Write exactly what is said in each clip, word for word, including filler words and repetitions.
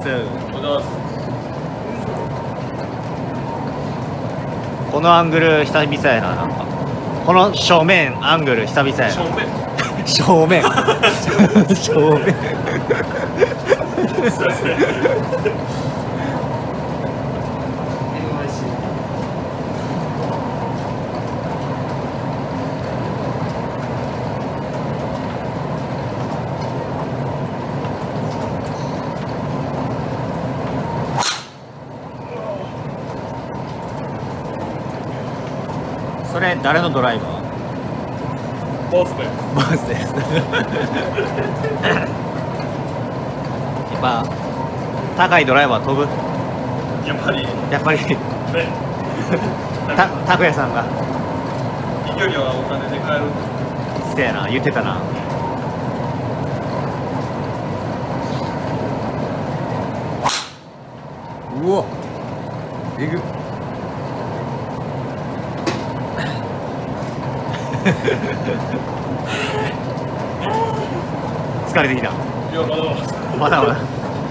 。 おはようございます。 このアングル久々やな、なんか。この正面アングル久々やな。 正面。 正面。正面。それ誰のドライバー？ ボスです。 ボスです。やっぱ高いドライバー飛ぶ？ やっぱり。 やっぱり。 ね。 た拓也さんが。 飛距離はお金で買える。 せやな、言ってたな。うわ。えぐ。疲れてきた。 いや、まだまだまだ。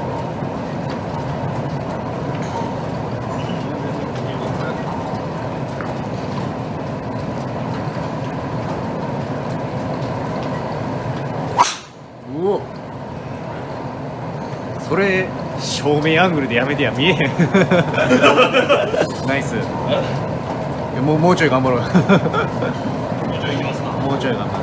うお。それ正面アングルでやめてや、見えへん。ナイス。いや、もうもうちょい頑張ろう。 もうちょい行きますか。 もうちょい頑張って。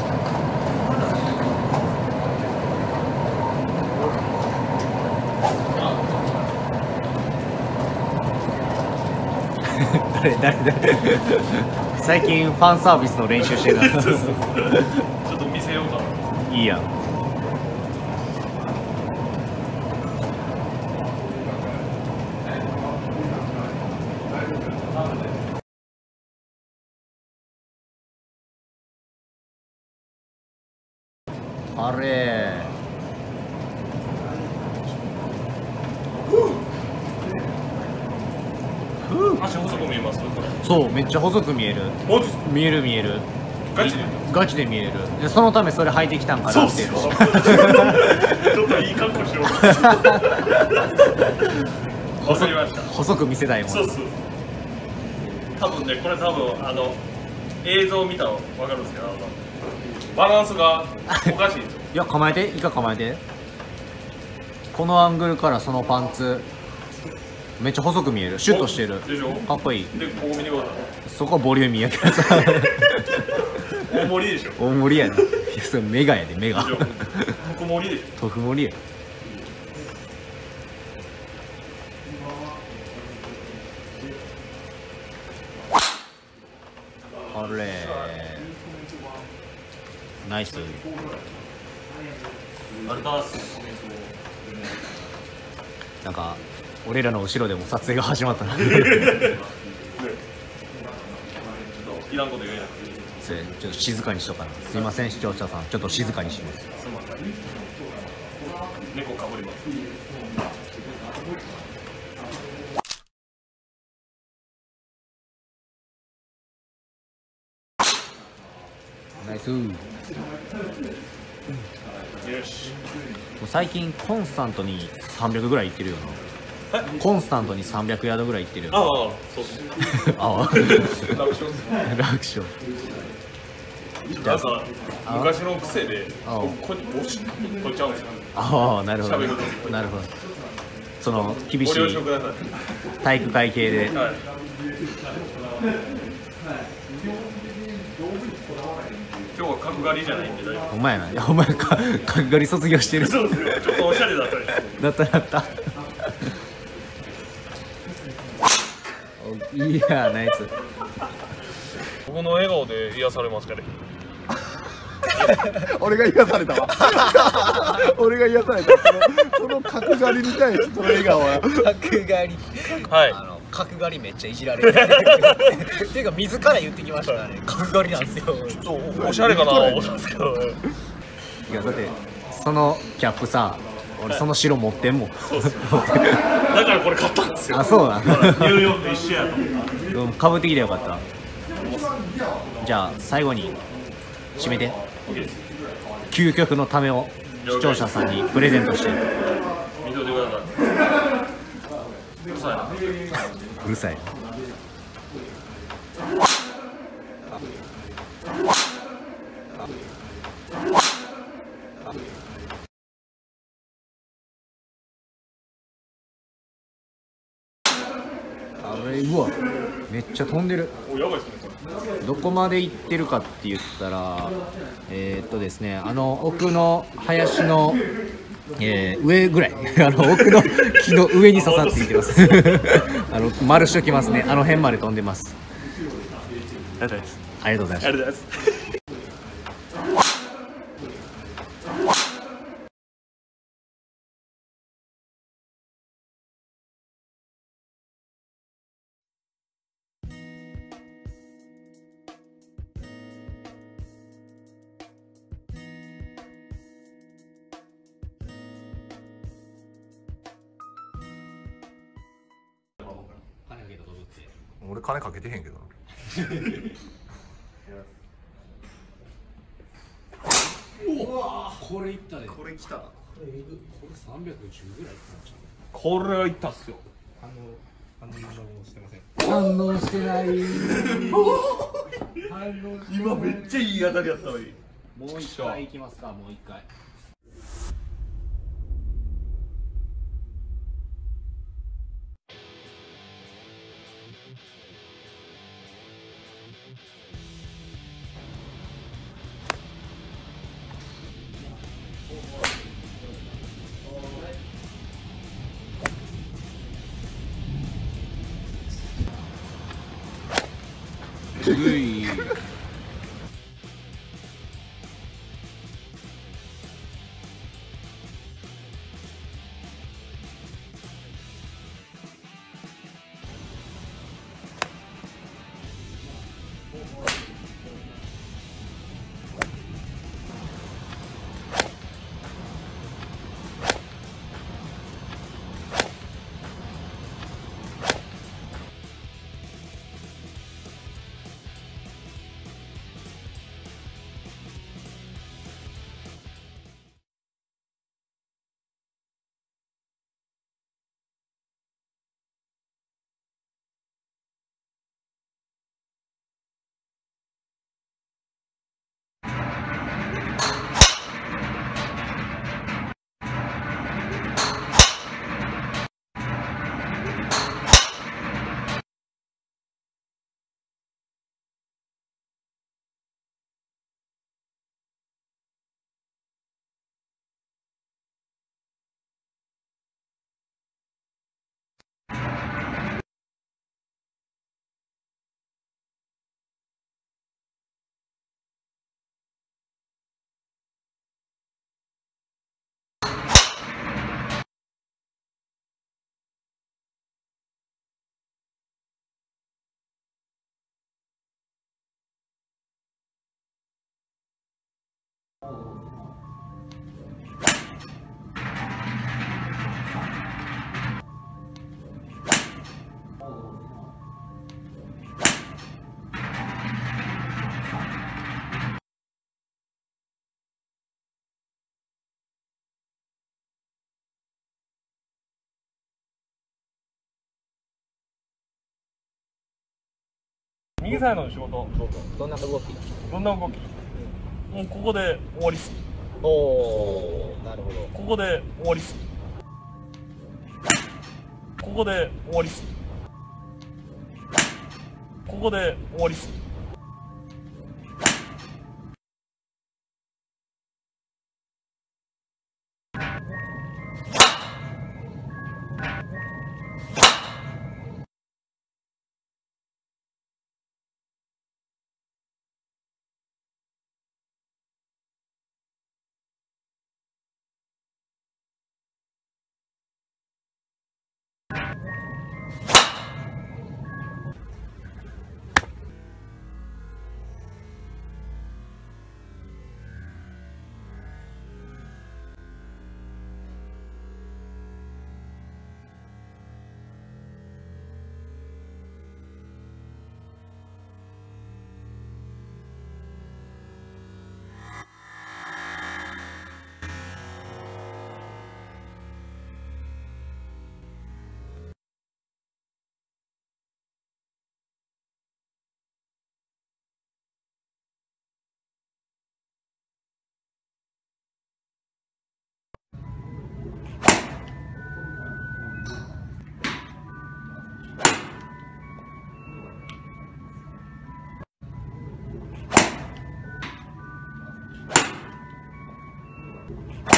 誰誰誰。最近ファンサービスの練習してるな。 ちょっと見せようかな。 いいやん。あれ足細く見えますこれ。 そう、めっちゃ細く見える。 マジっすか。 見える見える。 ガチで。 ガチで見える。でそのためそれ履いてきたんかなっていう。 そうっすか。ちょっといい格好しよう。わかりました。 細く見せたいもん。 そうっす。多分ね、これ多分あの映像見たらわかるんですけど、あのバランスがおかしいんですよ。 いや、構えて、いいか構えて。このアングルからそのパンツめっちゃ細く見える。シュッとしてる。 でしょ。 かっこいい。 で、ここ見てください。 そこボリューミーやけどさ。 大盛りでしょ。 大盛りやね。いや、それメガやで、メガ。 特盛りでしょ。 特盛りや。あれナイス。 ありがとうございます。 なんか俺らの後ろでも撮影が始まったな。 いらんこと言えない。 それちょっと静かにしとかな。すいません視聴者さん、ちょっと静かにします。 すみません。猫かぶります。 ナイス。もよし。 う最近コンスタントにさんびゃくぐらいいってるよな。コンスタントにさんびゃくヤードぐらいいってるよな。 ああ、そうですね。 ああ。 楽勝ですね。 楽勝。 なんか昔の癖でここに押しといちゃうんですよ。 ああ、なるほど。 喋る時なるほど。その厳しいご了承ください。 体育会系で。 はい。今日は角刈りじゃないんで大丈夫。 お前やな。いや、お前か角刈り卒業してる。 そうですよ。ちょっとおしゃれだったり。 だっただった。いや、ナイス。 僕の笑顔で癒されますかね。 俺が癒されたわ。俺が癒された。そのその角刈りに対してその笑顔は。 角刈り。 はい。 あの角刈りめっちゃいじられる。っていうか自ら言ってきましたね。角刈りなんですよ。 ちょっとおしゃれかな思ったんですけどね。 いや、だってそのキャップさ、俺その白持ってんもん。 そうです。だからこれ買ったんですよ。 あ、そうなん。 ニューヨークと一緒やと。 うん、かぶってきてよかった。じゃあ最後に締めて。究極のためを視聴者さんにプレゼントして。 みん表でください。うるさいな。 うるさい。あれ、うわ、めっちゃ飛んでる。 お、やばいですねこれ。 どこまで行ってるかって言ったら、えー、っとですね、あの奥の林の、えー、上ぐらいあの奥の木の上に刺さっていってますあの丸しときますね。あの辺まで飛んでます。 ありがとうございます。 ありがとうございまありがとうございます。 俺金かけてへんけどな。 うわー、これいったで。 これ来た。 これえぐ、これさんびゃくじゅうぐらいいったんちゃう。 これはいったっすよ。 反応反応してません。 反応してない今めっちゃいい当たりやったのに。 もう一回いきますか。もう一回。うい。 右サイドの仕事、 どんな動き？ どんな動き？もうここで終わりっす。 おお、なるほど。 ここで終わりっす。ここで終わりっす。ここで終わりっす。 はい